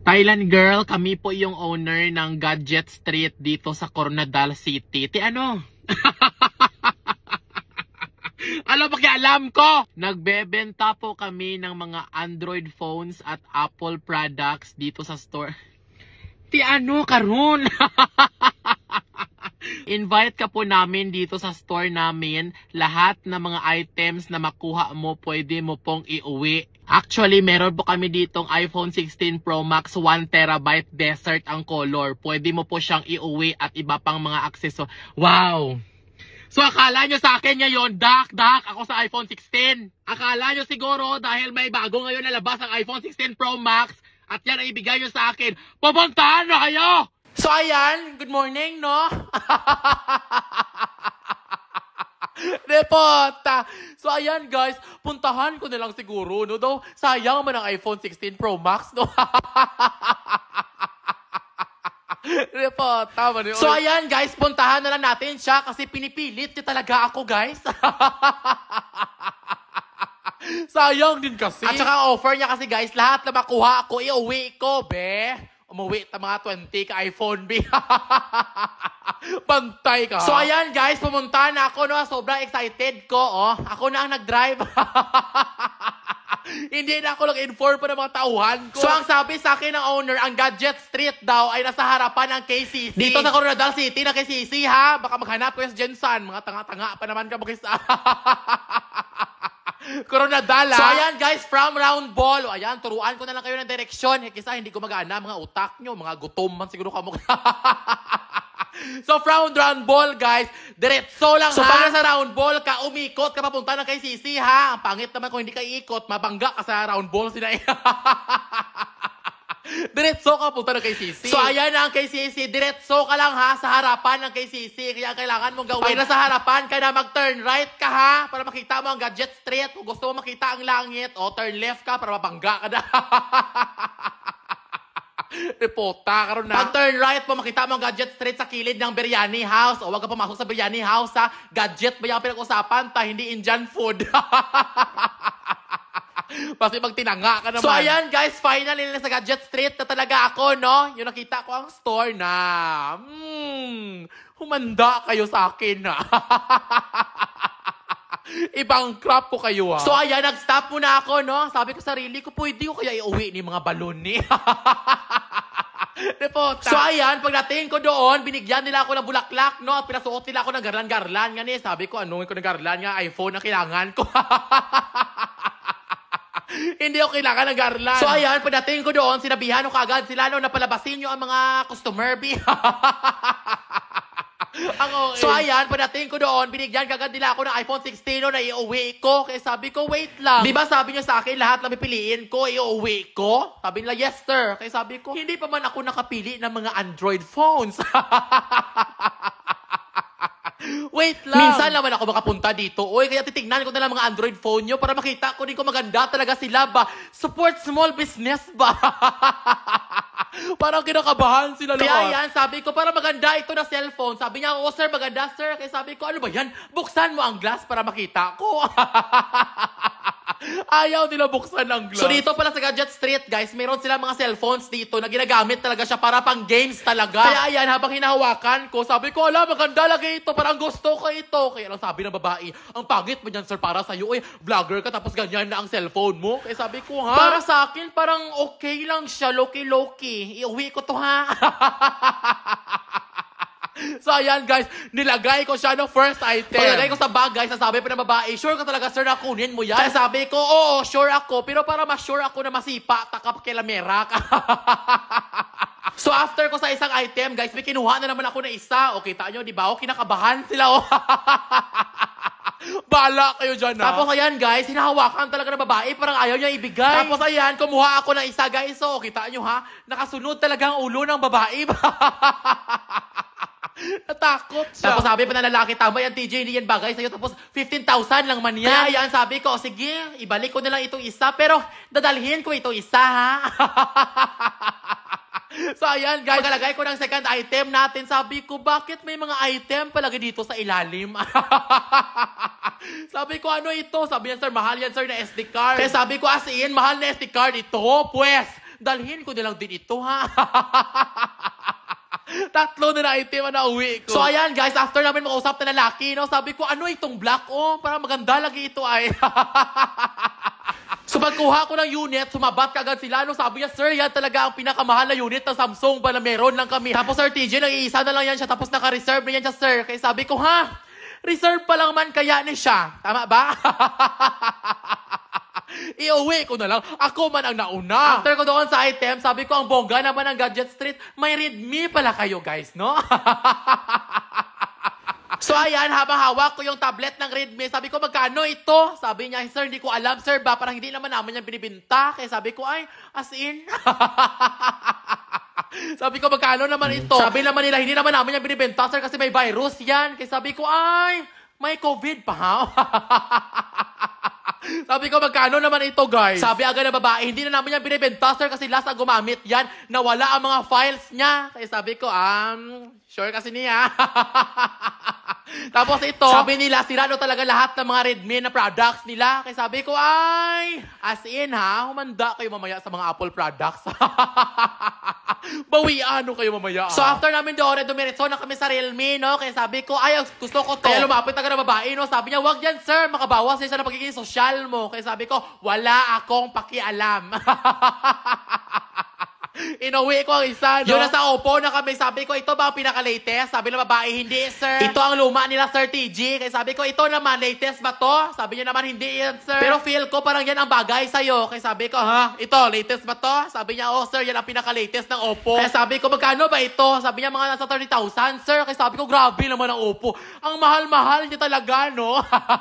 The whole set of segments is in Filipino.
Thailand girl, kami po yung owner ng Gadget Street dito sa Coronadal City. Ano? Ano pakialam ko? Nagbebenta po kami ng mga Android phones at Apple products dito sa store. Ano karon? Invite ka po namin dito sa store namin. Lahat ng mga items na makuha mo, pwede mo pong iuwi. Actually, meron po kami ditong iPhone 16 Pro Max 1TB desert ang color. Pwede mo po siyang iuwi at iba pang mga akseso. Wow! So akala nyo sa akin ngayon, dak ako sa iPhone 16. Akala nyo siguro dahil may bago ngayon na labas ang iPhone 16 Pro Max at yan ang ibigay nyo sa akin. Pupuntahan na kayo! So ayan, good morning, no? Repota! So ayan guys, puntahan ko na lang siguro, no? Daw, sayang man ang iPhone 16 Pro Max, no? Repota man yun. So ayan guys, puntahan na lang natin siya kasi pinipilit niya talaga ako guys. Sayang din kasi. At saka offer niya kasi guys, lahat na makuha ako, iuwi ko, be. Umuwi ta mga 20 ka iPhone, be. Bantay ka. So ayan guys, pumunta na ako, no? Sobrang excited ko, oh. Ako na ang nag-drive. Hindi na ako nag-inform pa ng mga tauhan ko. So ang sabi sa akin ng owner, ang Gadget Street daw ay nasa harapan ng KCC. Dito sa Coronadal City na KCC, ha? Baka maghanap ko yung Jensan. Mga tanga-tanga pa naman ka mag-isa. Coronadal, so ayan guys, from Round Ball. O, ayan, turuan ko na lang kayo ng direksyon. Kisa hindi ko mag-aana mga utak nyo. Mga gutom man siguro ka mo. So from Round Ball guys, diretso lang so, ha. So pag nasa Round Ball ka, umikot ka papunta ng KCC ha. Ang pangit naman kung hindi ka iikot, mabangga ka sa Round Ball sila. Diretso ka punta ng KCC. So ayan na ang KCC, diretso ka lang ha sa harapan ng KCC. Kaya kailangan mong gawin. Pag nasa harapan ka na, mag-turn right ka ha para makita mo ang Gadget Street. Kung gusto mo makita ang langit, o turn left ka para mabangga ka na. Repota karon na. Pag turn right po, makita mo ang Gadget Street sa kilid ng Biryani House. O wag ka pumasok sa Biryani House ha. Gadget ba yung pinag-usapan ta, hindi Indian food. Kasi magtinanga ka naman. So ayan guys, finally na sa Gadget Street na talaga ako, no? Yung nakita ko ang store na. Humanda kayo sa akin na. Ibang crap ko kayo ha. So ayan, nag-stop muna ako, no? Sabi ko sarili ko, pwede ko kaya iuwi ni mga balon ni. So ayan, pagdating ko doon, binigyan nila ako ng bulaklak, no? At pinasuot nila ako ng garlan-garlan. Nga sabi ko, ano ko ng garlan nga, iPhone na kailangan ko. Hindi ako kailangan ng garland. So ayan, pagdating ko doon, sinabihan ko agad sila, no, napalabasin nyo ang mga customer, be. So ayan, pagdating ko doon, binigyan kagad nila ako ng iPhone 16 no, na iuwi ko. Kaya sabi ko, wait lang. Diba sabi nyo sa akin, lahat na pipiliin ko, iuwi ko? Sabi nila, yes sir. Kaya sabi ko, hindi pa man ako nakapili ng mga Android phones. Wait lang. Minsan naman ako makapunta dito. Uy, kaya titignan ko na lang mga Android phone nyo para makita ko din kung maganda talaga sila ba. Support small business ba? Parang kinakabahan sila. Kaya yan, sabi ko, para maganda ito na cellphone. Sabi niya, oh sir, maganda sir. Kaya sabi ko, ano ba yan? Buksan mo ang glass para makita ko. Ayaw nila buksan ang glass. So dito pala sa Gadget Street, guys, mayroon sila mga cellphones dito na ginagamit talaga siya para pang games talaga. Kaya ayan, habang hinahawakan ko, sabi ko, ala, maganda lagi ito, parang gusto ko ito. Kaya lang sabi ng babae, ang pangit mo dyan, sir, para sa'yo. Uy, vlogger ka, tapos ganyan na ang cellphone mo. Kaya sabi ko, ha? Para sa akin, parang okay lang siya, low-key. Iuwi ko to, ha? So ayan guys, nilagay ko siya no first item. Paglagay ko sa bag guys, sabi pa ng babae, sure ka talaga sir na kunin mo yan? Kaya sabi ko, oo, sure ako. Pero para ma-sure ako na masipa, takap kilamera ka. So after ko sa isang item guys, may kinuha na naman ako na isa. O kita nyo, di ba? O kinakabahan sila. O. Bala kayo dyan ha. Tapos ayan guys, hinahawakan talaga ng babae, parang ayaw niya ibigay. Tapos ayan, kumuha ako ng isa guys. So kita nyo ha, nakasunod talaga ang ulo ng babae. Natakot siya. Tapos sabi pa na lalaki, tama yan TJ, hindi yan bagay sa'yo. Tapos 15,000 lang man yan. Kaya yan, sabi ko, sige, ibalik ko na lang itong isa. Pero dadalhin ko itong isa ha. So ayan guys, kalagay ko ng second item natin. Sabi ko, bakit may mga item palagi dito sa ilalim? Sabi ko, ano ito? Sabi niya, sir, mahal yan sir na SD card. Kaya sabi ko, as in, mahal na SD card ito. Pues, dalhin ko nilang din ito, ha? Tatlo na item na uwi ko. So, ayan, guys, after namin makausap na lalaki, no, sabi ko, ano itong black, oh? Parang maganda lagi ito, ay. So, pagkuha ko ng unit, sumabat kagad sila. No, sabi niya, sir, yan talaga ang pinakamahal na unit ng Samsung ba na meron lang kami. Tapos, Sir TJ, nag-iisa na lang yan siya. Tapos, naka-reserve na yan siya, sir. Kaya sabi ko, ha? Reserve pa lang man kaya ni siya. Tama ba? Iuwi ko na lang. Ako man ang nauna. After ko doon sa item, sabi ko, ang bongga naman ng Gadget Street, may Redmi pala kayo, guys, no? So, ayan, habang hawak ko yung tablet ng Redmi, sabi ko, magkano ito? Sabi niya, sir, hindi ko alam, sir, ba? Parang hindi naman namin yan binibinta. Kaya sabi ko, ay, as in. Sabi ko, magkano naman ito? Sabi naman nila, hindi naman namin yan binibinta, sir, kasi may virus yan. Kaya sabi ko, ay, may COVID pa, ha? Sabi ko, magkano naman ito, guys? Sabi agad na babae, hindi na namin yan binibenta, sir, kasi last ang gumamit yan, nawala ang mga files niya. Kaya sabi ko, sure kasi niya. Tapos ito, sabi nila, sira talaga lahat ng mga Redmi na products nila. Kaya sabi ko, ay, as in, ha, humanda kayo mamaya sa mga Apple products. Bawian kayo mamaya. So, after namin doon, dumiretso na kami sa Realme, no? Kaya sabi ko, ay, gusto ko to. Kaya lumapit agad na babae, no? Sabi niya, wag yan, sir, makabawas yan sa pagiging social mo. Kaya sabi ko, wala akong pakialam. Inuwi ko ang isa, no? Yun na sa Oppo na kami. Sabi ko, ito ba ang pinaka-latest? Sabi ng babae, hindi, sir. Ito ang luma nila, Sir TG. Kaya sabi ko, ito naman, latest ba to? Sabi niya naman, hindi yan, sir. Pero feel ko parang yan ang bagay sa'yo. Kaya sabi ko, ha? Ito, latest ba to? Sabi niya, oh, sir, yan ang pinaka-latest ng Oppo. Kaya sabi ko, magkano ba ito? Sabi niya, mga nasa 30,000, sir. Kaya sabi ko, grabe naman ang Oppo. Ang mahal-mahal niya talaga, no?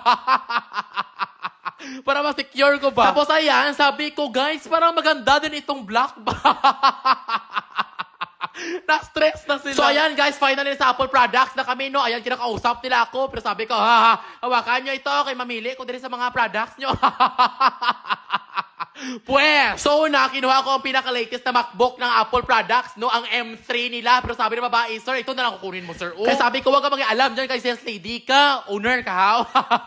Para ma-secure ko ba? Tapos ayan, sabi ko, guys, parang maganda din itong black ba? Na-stress na sila. So ayan, guys, finally sa Apple products na kami, no? Ayan, kinakausap nila ako. Pero sabi ko, hawakan nyo ito. Kaya mamili ko din sa mga products nyo. Pues, so kinuha ko ang pinaka-latest na MacBook ng Apple products, no? Ang M3 nila. Pero sabi ng babae, sir, ito na lang kukunin mo, sir. Kaya sabi ko, wag ka mag-alam dyan kay sales lady ka. Owner ka, ha?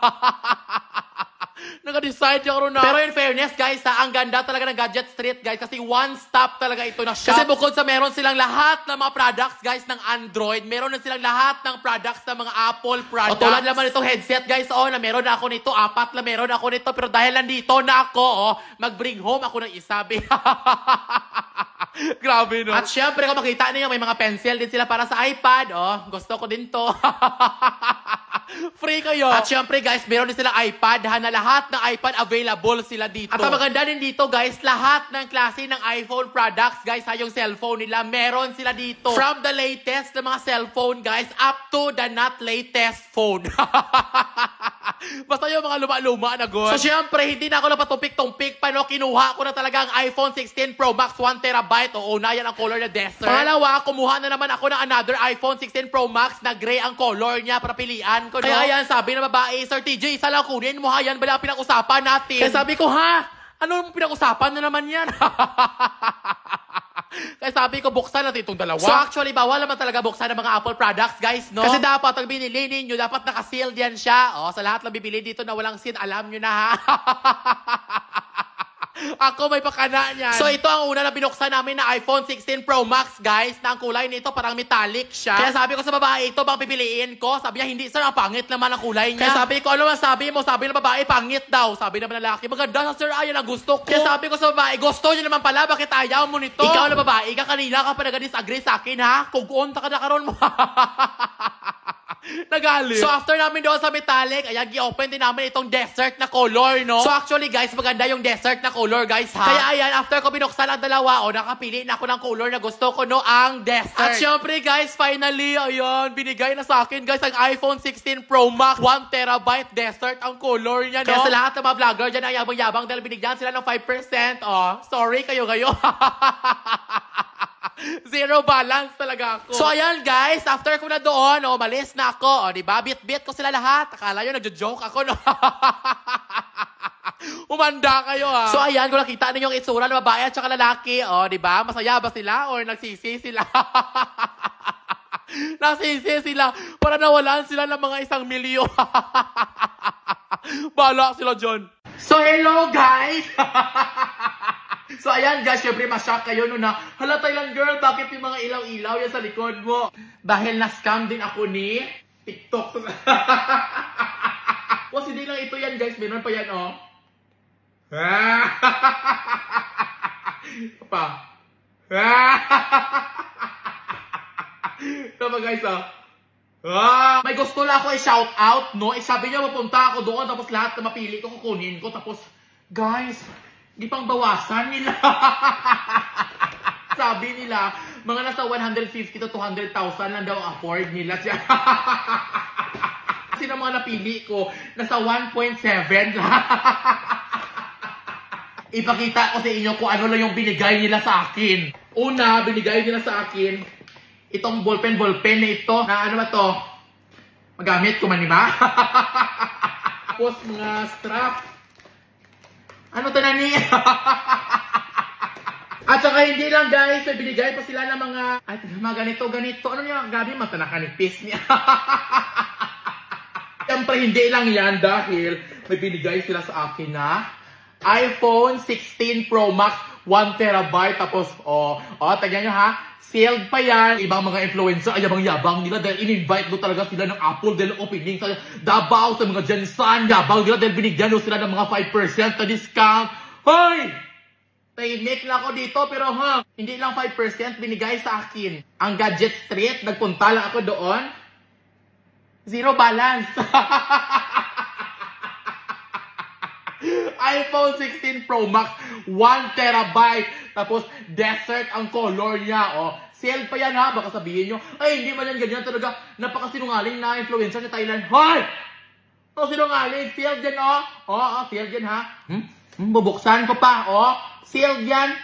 Naka-decide yung na. Pero in fairness, guys, ang ganda talaga ng Gadget Street, guys, kasi one-stop talaga ito na shop. Kasi bukod sa meron silang lahat ng mga products, guys, ng Android, meron na silang lahat ng products ng mga Apple products. O tulad naman itong headset, guys, na meron na ako nito, 4 na meron ako nito, pero dahil nandito na ako, mag-bring home ako ng isa, Grabe, no? At syempre, kung makita niyo, may mga pencil din sila para sa iPad, gusto ko din to. Free kayo. At syempre, guys, meron din silang iPad, na lahat ng iPad available sila dito. At ang maganda din dito, guys, lahat ng klase ng iPhone products, guys, yung cellphone nila, meron sila dito. From the latest na mga cellphone, guys, up to the not latest phone. Basta yung mga luma-luma na good. So, syempre, hindi na ako napatumpik-tumpik pa, no? Kinuha ko na talaga ang iPhone 16 Pro Max 1TB. Oo na, yan ang color na desert. Pangalawa, kumuha na naman ako ng another iPhone 16 Pro Max na gray ang color niya para pilian ko, no? Kaya yan, sabi ng babae, Sir TJ, isa lang kunin mo, ha? Yan ba lang pinag-usapan natin? Kaya sabi ko, ha? Ano pinag-usapan na naman yan? Kaya sabi ko, buksan natin itong dalawa. So actually, bawal naman talaga buksan ng mga Apple products, guys, no? Kasi dapat, ang binili ninyo, dapat naka-sealed yan siya. Sa lahat ng bibili dito na walang seal, alam nyo na, ha? Ako may pakana niyan. So ito ang una na binuksan namin na iPhone 16 Pro Max, guys, na ang kulay nito parang metallic siya. Kaya sabi ko sa babae, ito bang pipiliin ko? Sabi niya, hindi, sir, ang pangit naman ang kulay niya. Kaya sabi ko, ano man sabi mo? Sabi ng babae, pangit daw. Sabi naman ng lalaki, maganda sa sir, ayan ang gusto ko. Kaya sabi ko sa babae, gusto niyo naman pala, bakit ayaw mo nito? Ikaw na babae, kanina ka pa nag-disagree sa akin, ha? Kugunta ka na karon mo. Nagalit. So, after namin doon sa metallic, ayan, i-open din namin itong desert na color, no? So, actually, guys, maganda yung desert na color, guys, ha? Kaya, ayan, after ko binuksan ang dalawa, nakapili na ako ng color na gusto ko, no? Ang desert. At syempre, guys, finally, ayan, binigay na sa akin, guys, ang iPhone 16 Pro Max 1TB desert ang color niya, no? Kaya sa lahat ng mga vlogger dyan, ang yabang-yabang dahil binigyan sila ng 5%, sorry kayo. Zero balance talaga ako. So, ayan, guys. After ko na doon, malis na ako. Diba? Bit-bit ko sila lahat. Akala nyo, nagjo-joke ako, no? Umanda kayo, ha? So, ayan, kung nakita ninyo yung itsura ng babae at saka lalaki, diba? Masaya ba sila? Or nagsisi sila? Nagsisi sila para nawalan sila ng mga 1 milyon. Bala sila dyan. So, hello, guys! So ayan guys, syempre ma-shock kayo no na, hala Thailand girl, bakit yung mga ilaw-ilaw yan sa likod mo? Dahil na-scam din ako ni TikTok. Was, hindi lang ito yan guys, meron pa yan oh. Pa. Ito ba guys oh. May gusto lang ako i-shout out, no? Sabi niya mapunta ako doon, tapos lahat na mapili ko, kukunin ko, tapos, guys, di pang bawasan nila. Sabi nila, mga nasa 150 to 200,000 lang daw afford nila siya. Kasi ng mga napili ko, nasa 1.7 lang. Ipakita ko sa inyo kung ano lang yung binigay nila sa akin. Una, binigay nila sa akin, itong ballpen na ito, na ano ba to? Magamit ko man, diba? Tapos mga strap. Ano to na ni? At saka hindi lang guys, may binigay pa sila ng mga ganito. Ano niya? Gabi, mata nakanipis niya. Siyempre, hindi lang yan dahil may binigay sila sa akin na iPhone 16 Pro Max 1 terabyte. Tapos, tagyan nyo ha, sealed pa yan. Ibang mga influencer, ay yabang nila dahil in-invite do talaga sila ng Apple dahil opening sa Davao, sa mga Jensan. Yabang nila dahil binigyan do sila ng mga 5% na discount. Hoy! Tahimik na ako dito pero hindi lang 5% binigay sa akin. Ang Gadget Street, nagpunta lang ako doon. Zero balance. iPhone 16 Pro Max 1 terabyte. Tapos desert ang color niya. Sale pa yan ha. Baka sabihin nyo, ay hindi man yan ganyan talaga. Napakasinungaling na influencer sa Thailand. Hoy! Sinungaling. Sale dyan sale dyan ha. Bubuksan ko pa. Sale dyan.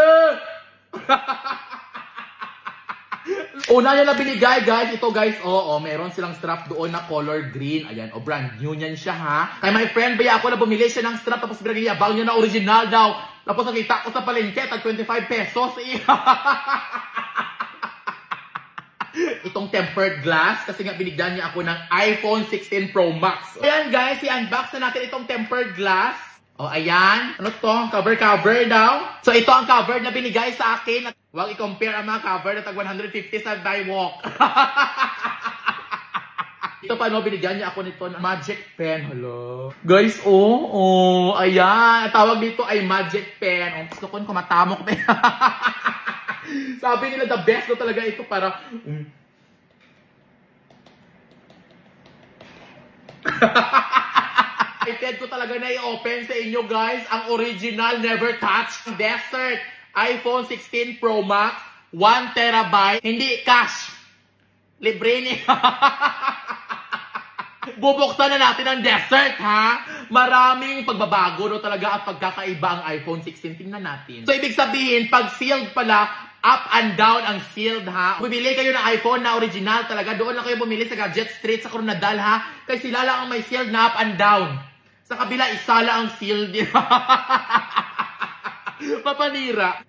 Una yan na binigay, guys. Ito, guys, meron silang strap doon na color green. Ayan, brand new niyan siya, ha. Kay my friend, baya ako na bumili siya ng strap, tapos binagayabang niya na original daw. Tapos nakita ko sa palengke, tag 25 pesos. Itong tempered glass, kasi nga binigyan niya ako ng iPhone 16 Pro Max. Ayan, guys, i-unbox na natin itong tempered glass. Ayan. Ano to? Cover daw. So, ito ang cover na binigay sa akin. Huwag i-compare ang mga cover na tag 150 sa Daiwok. Ito pa, binigyan niya ako nito na magic pen. Hello. Guys, ayan. Tawag dito ay magic pen. Gusto ko kumatamok. Sabi nila, the best na talaga ito para... Excited ko talaga na i-open sa inyo guys ang original never touched Desert iPhone 16 Pro Max 1 terabyte. Hindi cash. Libre ni. Bubuksan na natin ang Desert ha. Maraming pagbabago talaga at pagkakaiba ang iPhone 16. Tingnan natin. So ibig sabihin pag sealed pala, up and down ang sealed ha. Bumili kayo ng iPhone na original talaga. Doon lang kayo bumili sa Gadget Street sa Coronadal ha. Kasi sila lang ang may sealed na up and down. Sa kabila, isa lang ang sealed. Papanira.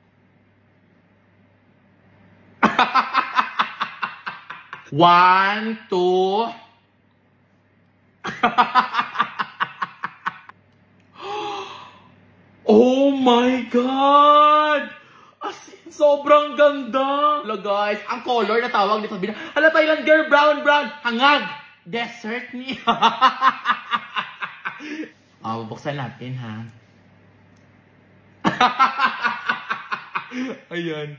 One, two. Oh my God! Sobrang ganda! Hello guys, ang color na tawag dito. Hala Thailand girl, brown. Hangag. Desert niya. Bubuksan natin ha. Ayan.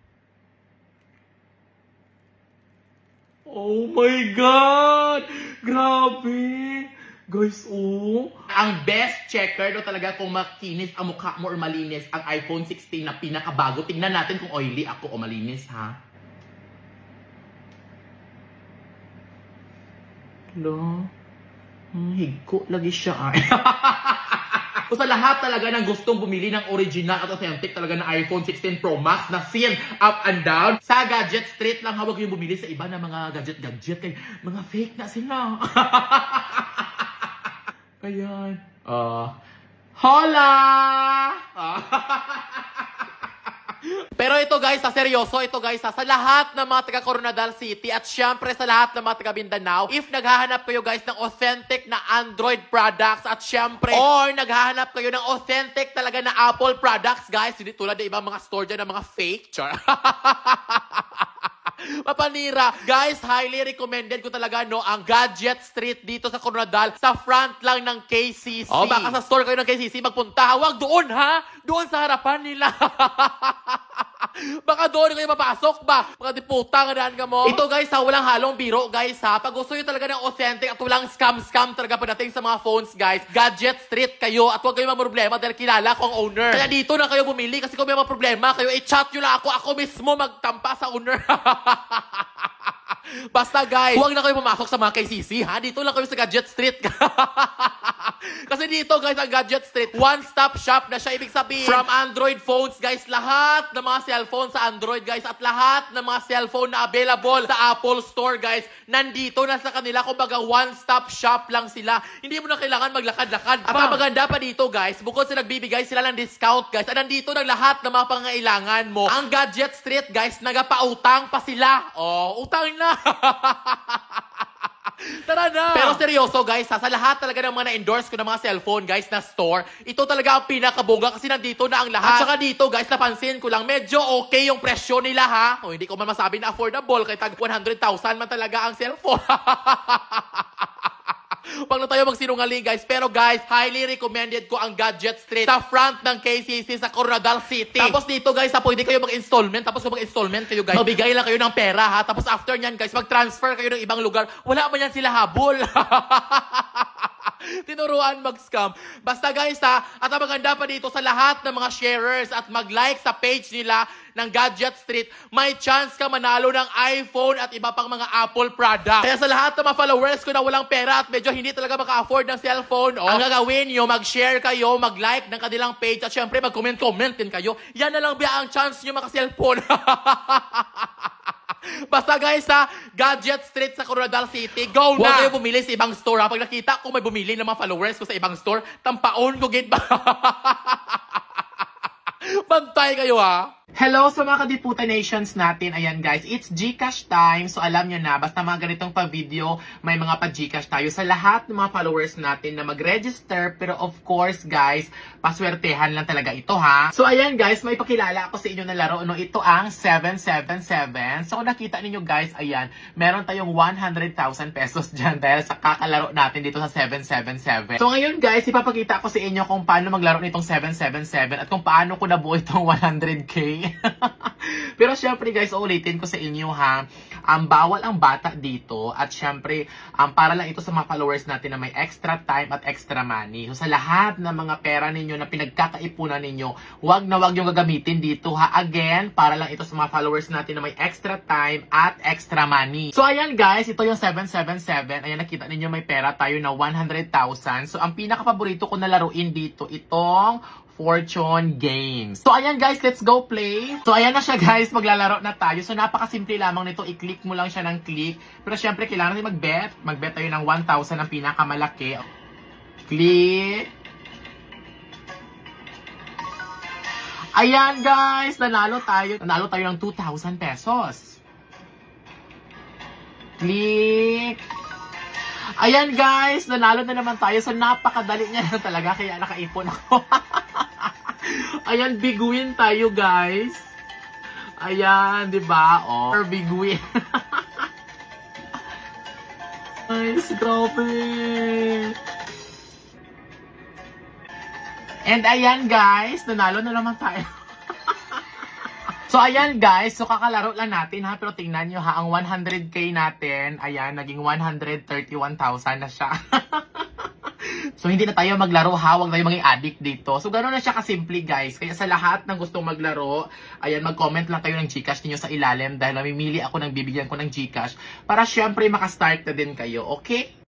Oh my God! Grabe! Guys, ang best checker talaga kung makinis ang mukha mo or malinis ang iPhone 16 na pinakabago. Tingnan natin kung oily ako o malinis ha. Hello? Higko lagi siya So sa lahat talaga ng gustong bumili ng original at authentic talaga na iPhone 16 Pro Max na sealed up and down, sa Gadget Street lang, huwag yung bumili sa iba na mga gadget kay mga fake na sila. Ayan. Hola! Pero ito guys, seryoso, ito guys, sa lahat ng mga taga Coronadal City at syempre sa lahat ng mga taga Mindanao, if naghahanap kayo guys ng authentic na Android products at syempre, or naghahanap kayo ng authentic talaga na Apple products guys, hindi tulad ng ibang mga store dyan ng mga fake, char. Mapanira. Guys, highly recommended ko talaga no ang Gadget Street dito sa Coronadal sa front lang ng KCC. O baka sa store kayo ng KCC magpunta. Huwag doon ha. Doon sa harapan nila. Baka doon kayo mapasok ba? Baka di putang daan ka mo. Ito guys ha, walang halong biro guys ha. Pag gusto nyo talaga ng authentic at walang scam talaga pagdating sa mga phones guys, Gadget Street kayo at huwag kayo problema dahil kilala ko ang owner. Kaya dito na kayo bumili kasi kung may mga problema kayo, i-chat nyo lang ako mismo magtampa sa owner. Basta guys, huwag na kayo pumasok sa mga KCC ha. Dito lang kayo sa Gadget Street. Kasi dito guys, ang Gadget Street, one-stop shop na siya. Ibig sabihin, from Android phones guys, lahat ng mga cellphone sa Android guys, at lahat ng mga cellphone na available sa Apple Store guys, nandito na sa kanila. Kumbaga, one-stop shop lang sila. Hindi mo na kailangan maglakad-lakad. At ang maganda pa dito guys, bukod sa nagbibigay sila ng discount guys, at nandito ng lahat ng mga pangailangan mo. Ang Gadget Street guys, nagapautang pa sila. Oh, utang na. Tara na! Pero seryoso guys, sa lahat talaga ng mga na-endorse ko ng mga cellphone guys na store, ito talaga ang pinakabongga kasi nandito na ang lahat. At saka dito guys, napansin ko lang, medyo okay yung presyo nila ha. O hindi ko man masabi na affordable, kaya tag 100,000 man talaga ang cellphone. Huwag na tayo magsinungaling guys. Pero guys, highly recommended ko ang Gadget Street sa front ng KCC sa Coronadal City. Tapos dito guys, pwede kayo mag-installment. Tapos kung mag-installment kayo guys, mabigay lang kayo ng pera ha. Tapos after nyan guys, mag-transfer kayo ng ibang lugar. Wala ba yan sila habol? Tinuruan mag-scam. Basta guys ha, at ang maganda pa dito sa lahat ng mga sharers at mag-like sa page nila ng Gadget Street, may chance ka manalo ng iPhone at iba pang mga Apple product. Kaya sa lahat ng mga followers ko na walang pera at medyo hindi talaga maka-afford ng cellphone, ang gagawin nyo, mag-share kayo, mag-like ng kanilang page at syempre mag-comment din kayo. Yan na lang ba ang chance nyo maka-cellphone? Basta guys ha, Gadget Street sa Coronadal City, go na! Huwag kayo bumili sa ibang store ha. Pag nakita ko may bumili ng mga followers ko sa ibang store, tampaon ko gate ba? Bantay kayo ha! Hello sa mga Kadiputa Nations natin. Ayan guys, it's Gcash time. So alam nyo na, basta mga ganitong pa-video, may mga pa-Gcash tayo sa lahat ng mga followers natin na mag-register. Pero of course guys, paswertehan lang talaga ito ha. So ayan guys, may pakilala ako sa inyo na laro. No, ito ang 777. So kung nakita ninyo guys, ayan, meron tayong 100,000 pesos dyan dahil sa kakalaro natin dito sa 777. So ngayon guys, ipapakita ko sa inyo kung paano maglaro nitong 777 at kung paano ko nabuo itong 100k. Pero syempre guys, ulitin ko sa inyo ha, bawal ang bata dito at syempre para lang ito sa mga followers natin na may extra time at extra money. So sa lahat ng mga pera ninyo na pinagkakaipunan ninyo, wag na wag yung gagamitin dito ha. Again, para lang ito sa mga followers natin na may extra time at extra money. So ayan guys, ito yung 777. Ayan, nakita ninyo may pera tayo na 100,000. So ang pinaka-paborito ko na laruin dito, itong Fortune Games. So ayan guys, let's go play. So ayan na siya guys, maglalaro na tayo. So napakasimple lamang nito, i-click mo lang siya ng click. Pero syempre kailangan natin mag-bet. Mag-bet tayo ng 1,000 ang pinakamalaki. Click. Ayan guys, nanalo tayo. Nanalo tayo ng 2,000 pesos. Click. Ayan guys, nanalo na naman tayo. So napakadali niya na talaga, kaya nakaipon ako. Ayan, big win tayo guys. Ayan, di ba? Oh, big win. Nice, grabe. And ayan guys, nanalo na naman tayo. So ayan guys, so kakalaro lang natin ha, pero tingnan nyo ha, ang 100k natin, ayan, naging 131,000 na siya. So hindi na tayo maglaro ha, huwag tayo maging addict dito. So gano'n na siya kasimple guys. Kaya sa lahat ng gustong maglaro, ayan, mag-comment lang kayo ng Gcash niyo sa ilalim dahil mamimili ako ng bibigyan ko ng Gcash para syempre makastart na din kayo, okay?